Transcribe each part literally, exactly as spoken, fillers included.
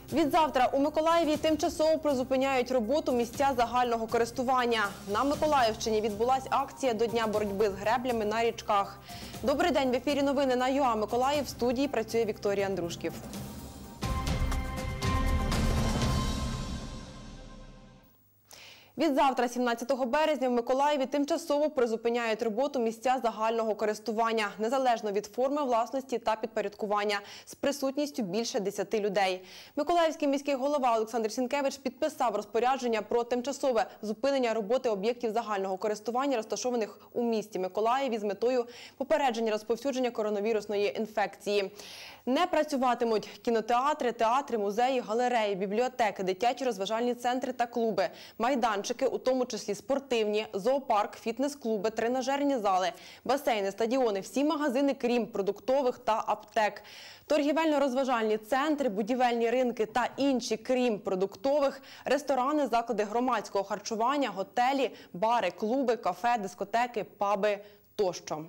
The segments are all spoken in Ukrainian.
Відзавтра у Миколаєві тимчасово призупиняють роботу місця загального користування. На Миколаївщині відбулася акція до Дня боротьби з греблями на річках. Добрий день, в ефірі новини на ЮА Миколаїв. В студії працює Вікторія Андрушків. Відзавтра, сімнадцятого березня, в Миколаєві тимчасово призупиняють роботу місця загального користування, незалежно від форми власності та підпорядкування, з присутністю більше десяти людей. Миколаївський міський голова Олександр Сінкевич підписав розпорядження про тимчасове зупинення роботи об'єктів загального користування, розташованих у місті Миколаєві, з метою попередження розповсюдження коронавірусної інфекції. Не працюватимуть кінотеатри, театри, музеї, галереї, бібліотеки, дитячі розважальні центри та клуби, майданчики, у тому числі спортивні, зоопарк, фітнес-клуби, тренажерні зали, басейни, стадіони, всі магазини, крім продуктових та аптек. Торгівельно-розважальні центри, будівельні ринки та інші, крім продуктових, ресторани, заклади громадського харчування, готелі, бари, клуби, кафе, дискотеки, паби тощо.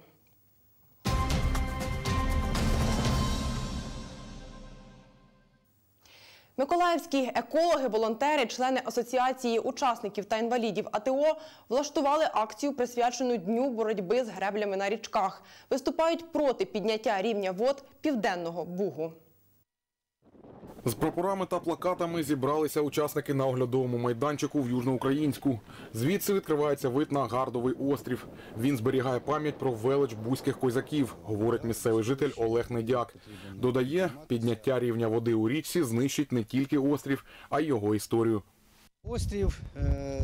Миколаївські екологи, волонтери, члени Асоціації учасників та інвалідів АТО влаштували акцію, присвячену Дню боротьби з греблями на річках. Виступають проти підняття рівня вод Південного Бугу. З прапорами та плакатами зібралися учасники на оглядовому майданчику в Южноукраїнську. Звідси відкривається вид на Гардовий острів. Він зберігає пам'ять про велич бузьких козаків, говорить місцевий житель Олег Недяк. Додає, підняття рівня води у річці знищить не тільки острів, а й його історію. Острів е,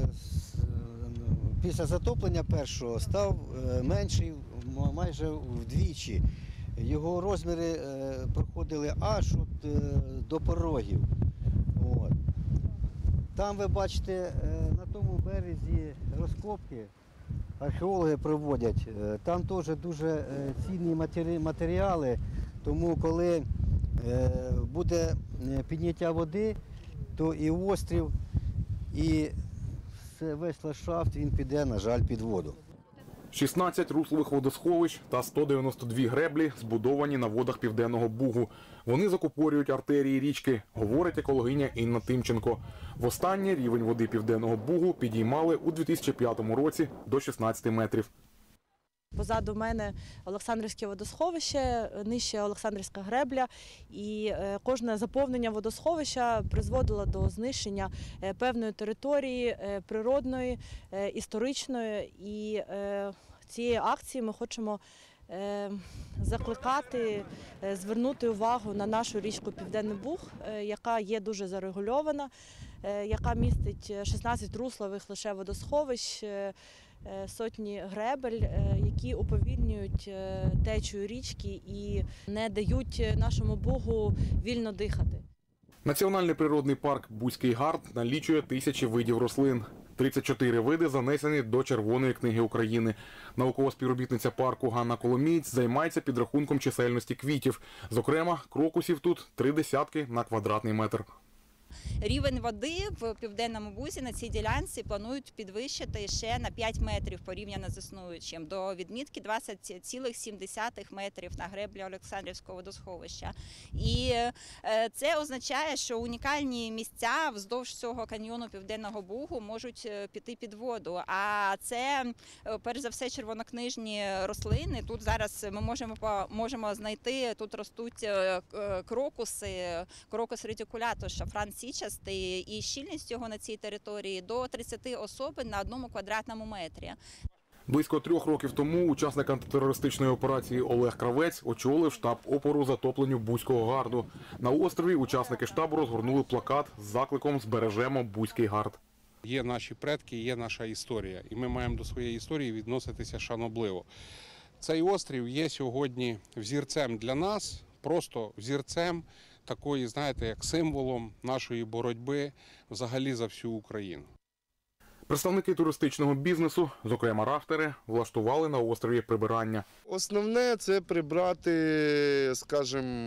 після затоплення першого став менший майже вдвічі. Його розміри е, проходили аж от, е, до порогів. От. Там ви бачите, е, на тому березі розкопки археологи проводять. Е, там теж дуже е, цінні матері, матеріали, тому коли е, буде підняття води, то і острів, і весь ландшафт він піде, на жаль, під воду. шістнадцять руслових водосховищ та сто дев'яносто дві греблі збудовані на водах Південного Бугу. Вони закупорюють артерії річки, говорить екологиня Інна Тимченко. Востаннє рівень води Південного Бугу підіймали у дві тисячі п'ятому році до шістнадцяти метрів. Позаду мене Олександрівське водосховище, нижче Олександрівська гребля, і кожне заповнення водосховища призводило до знищення певної території природної, історичної. І цією акцією ми хочемо закликати, звернути увагу на нашу річку Південний Буг, яка є дуже зарегульована, яка містить шістнадцять руслових лише водосховищ, сотні гребель, які уповільнюють течію річки і не дають нашому Бугу вільно дихати. Національний природний парк Бузький Гард налічує тисячі видів рослин. тридцять чотири види занесені до Червоної книги України. Наукова співробітниця парку Ганна Коломієць займається підрахунком чисельності квітів. Зокрема, крокусів тут три десятки на квадратний метр. Рівень води в Південному Бузі на цій ділянці планують підвищити ще на п'ять метрів порівняно з існуючим, до відмітки двадцять цілих сім десятих метрів на греблі Олександрівського водосховища. І це означає, що унікальні місця вздовж цього каньйону Південного Бугу можуть піти під воду. А це, перш за все, червонокнижні рослини. Тут зараз ми можемо, можемо знайти, тут ростуть крокуси, крокус редикулятус, шафран січастий, і щільність його на цій території до тридцяти особин на одному квадратному метрі. Близько трьох років тому учасник антитерористичної операції Олег Кравець очолив штаб опору затопленню Бузького Гарду. На острові учасники штабу розгорнули плакат з закликом «Збережемо Бузький Гард». Є наші предки, є наша історія, і ми маємо до своєї історії відноситися шанобливо. Цей острів є сьогодні взірцем для нас, просто взірцем такої, знаєте, як символом нашої боротьби взагалі за всю Україну. Представники туристичного бізнесу, зокрема рафтери, влаштували на острові прибирання. Основне – це прибрати, скажімо,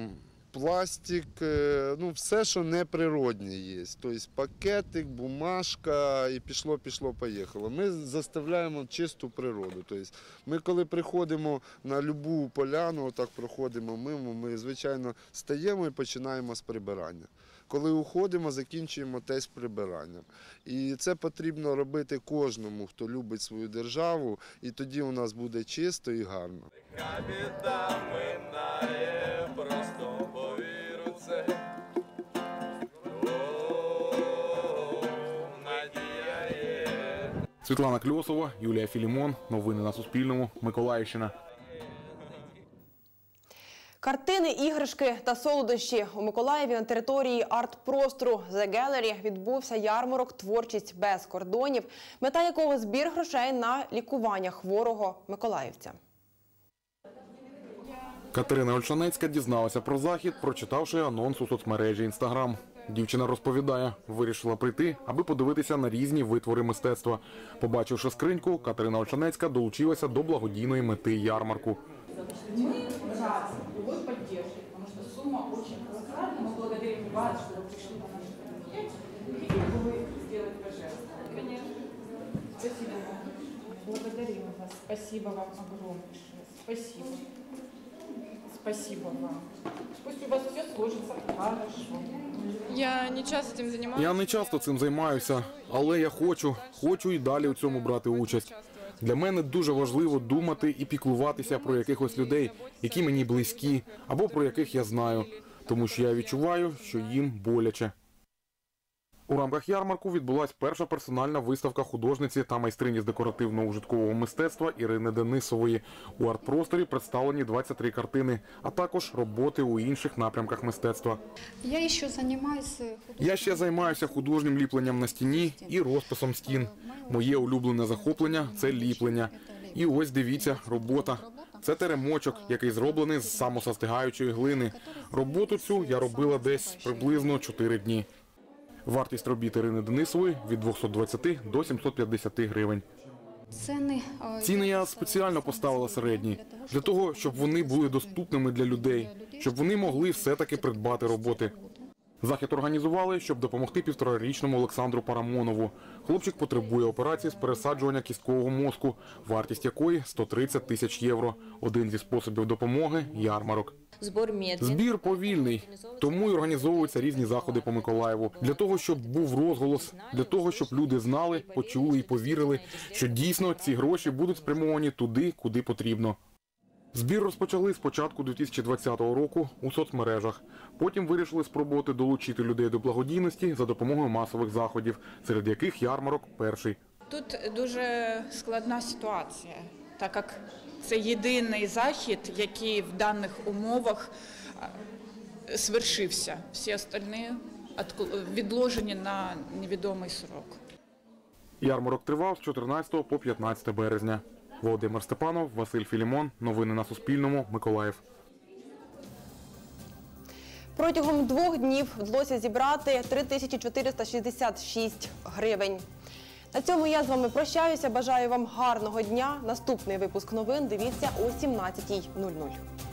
пластик, е, ну все, що неприродне є. Тобто пакетик, бумажка і пішло, пішло, поїхало. Ми заставляємо чисту природу. Тобто ми коли приходимо на будь-яку поляну, отак проходимо мимо, ми, звичайно, стаємо і починаємо з прибирання. Коли уходимо, закінчуємо теж прибиранням. І це потрібно робити кожному, хто любить свою державу, і тоді у нас буде чисто і гарно. Біда минає, просто повіру це. О, надія є. Світлана Кльосова, Юлія Філімон. Новини на Суспільному. Миколаївщина. Картини, іграшки та солодощі. У Миколаєві на території арт-простору The Gallery відбувся ярмарок «Творчість без кордонів», мета якого збір грошей на лікування хворого миколаївця. Катерина Ольшанецька дізналася про захід, прочитавши анонс у соцмережі Інстаграм. Дівчина розповідає, вирішила прийти, аби подивитися на різні витвори мистецтва. Побачивши скриньку, Катерина Ольшанецька долучилася до благодійної мети ярмарку. Мы рады любой поддержке, потому что сумма очень колоссальная. Мы благодарим вас, что вы пришли на наше мероприятие. Хотели бы вы сделать пожертвование? Конечно. Спасибо вам. Благодарим вас. Спасибо вам огромнейшее. Спасибо. Спасибо вам. Пусть у вас все сложится хорошо. Я не часто цим займаюся. Я не часто цим займаюся, але я хочу, хочу і далі у цьому брати участь. Для мене дуже важливо думати і піклуватися про якихось людей, які мені близькі, або про яких я знаю, тому що я відчуваю, що їм боляче. У рамках ярмарку відбулась перша персональна виставка художниці та майстрині з декоративно-ужиткового мистецтва Ірини Денисової. У арт-просторі представлені двадцять три картини, а також роботи у інших напрямках мистецтва. Я ще займаюся Я ще займаюся художнім ліпленням на стіні і розписом стін. Моє улюблене захоплення – це ліплення. І ось дивіться, робота. Це теремочок, який зроблений з самосостигаючої глини. Роботу цю я робила десь приблизно чотири дні. Вартість робіт Ірини Денисової – від двохсот двадцяти до сімсот п'ятдесяти гривень. ціни. Ціни я спеціально поставила середні, для того, щоб вони були доступними для людей, щоб вони могли все-таки придбати роботи. Захід організували, щоб допомогти півторарічному Олександру Парамонову. Хлопчик потребує операції з пересаджування кісткового мозку, вартість якої – сто тридцять тисяч євро. Один зі способів допомоги – ярмарок. Збір повільний, тому й організовуються різні заходи по Миколаєву. Для того, щоб був розголос, для того, щоб люди знали, почули і повірили, що дійсно ці гроші будуть спрямовані туди, куди потрібно. Збір розпочали з початку дві тисячі двадцятого року у соцмережах. Потім вирішили спробувати долучити людей до благодійності за допомогою масових заходів, серед яких ярмарок перший. Тут дуже складна ситуація, так як це єдиний захід, який в даних умовах свершився. Всі остальні відложені на невідомий срок. Ярмарок тривав з чотирнадцятого по п'ятнадцяте березня. Володимир Степанов, Василь Філімон. Новини на Суспільному. Миколаїв. Протягом двох днів вдалося зібрати три тисячі чотириста шістдесят шість гривень. На цьому я з вами прощаюся. Бажаю вам гарного дня. Наступний випуск новин дивіться о сімнадцятій нуль нуль.